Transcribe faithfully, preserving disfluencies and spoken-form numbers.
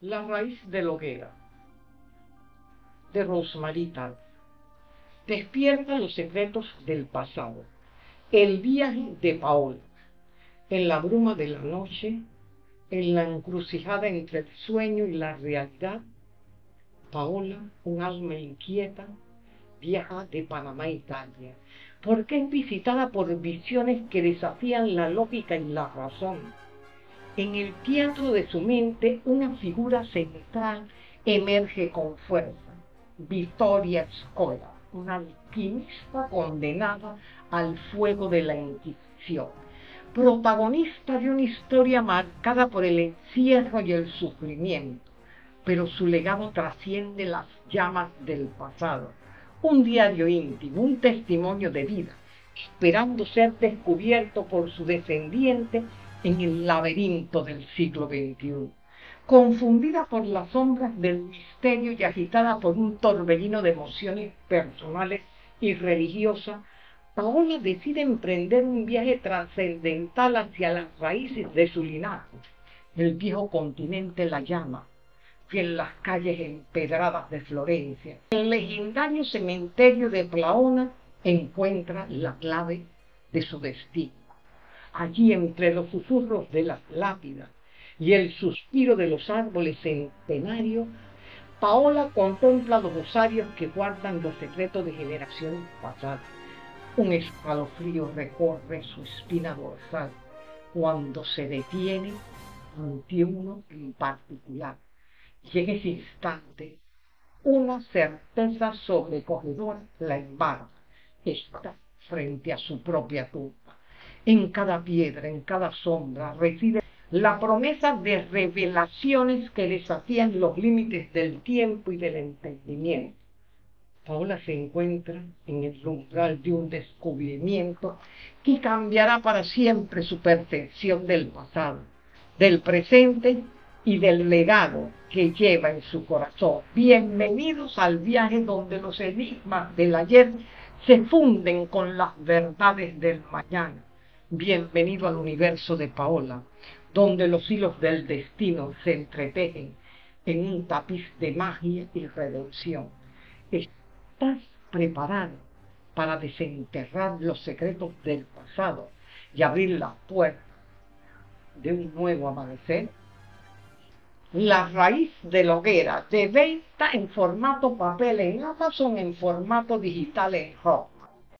La raíz de la hoguera, de Rosemarie Tarr. Despierta los secretos del pasado. El viaje de Paola. En la bruma de la noche, en la encrucijada entre el sueño y la realidad, Paola, un alma inquieta, viaja de Panamá a Italia, porque es visitada por visiones que desafían la lógica y la razón. En el teatro de su mente, una figura central emerge con fuerza: Vittoria Scola, una alquimista condenada al fuego de la Inquisición, protagonista de una historia marcada por el encierro y el sufrimiento, pero su legado trasciende las llamas del pasado. Un diario íntimo, un testimonio de vida, esperando ser descubierto por su descendiente en el laberinto del siglo veintiuno. Confundida por las sombras del misterio y agitada por un torbellino de emociones personales y religiosas, Paola decide emprender un viaje trascendental hacia las raíces de su linaje. El viejo continente la llama, y en las calles empedradas de Florencia, el legendario cementerio de Plaona, encuentra la clave de su destino. Allí, entre los susurros de las lápidas y el suspiro de los árboles centenarios, Paola contempla los rosarios que guardan los secretos de generaciones pasadas. Un escalofrío recorre su espina dorsal cuando se detiene ante uno en particular. Y en ese instante, una certeza sobrecogedora la embarga. Está frente a su propia tumba. En cada piedra, en cada sombra, reside la promesa de revelaciones que desafían los límites del tiempo y del entendimiento. Paola se encuentra en el umbral de un descubrimiento que cambiará para siempre su percepción del pasado, del presente y del legado que lleva en su corazón. Bienvenidos al viaje donde los enigmas del ayer se funden con las verdades del mañana. Bienvenido al universo de Paola, donde los hilos del destino se entretejen en un tapiz de magia y redención. ¿Estás preparado para desenterrar los secretos del pasado y abrir la puerta de un nuevo amanecer? La raíz de la hoguera, de venta en formato papel en Amazon, en formato digital en Hub.